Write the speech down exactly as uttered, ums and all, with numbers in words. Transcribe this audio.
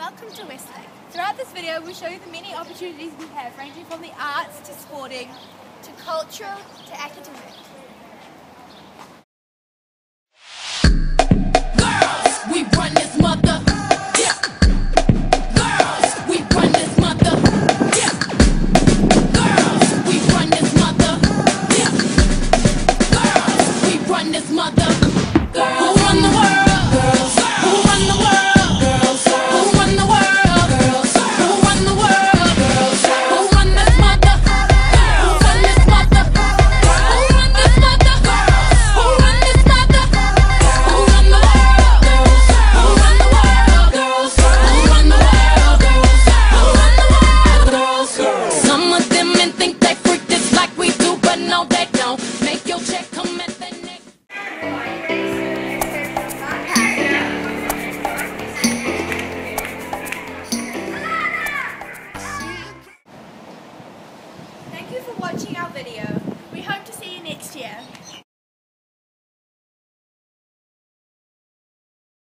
welcome to Westlake. Throughout this video we'll show you the many opportunities we have, ranging from the arts to sporting to culture to academic. Girls, we run this mother. Yeah. Girls, we run this mother. Yeah. Girls, we run this mother. Yeah. Girls, we run this mother. Girls, who run the world? Girls, who run the world? Girls, who run the world? Girls, who run the world? Girls, who run this mother? Who run this mother? Who run this mother? Who run this mother? Who run the world? Girls, who run the world? Girls, who run the world? Girls, who run the world? Girls. Some of them men think they freak this like we do, but no they don't. Make your check come at the next. Thank you for watching our video. We hope to see you next year.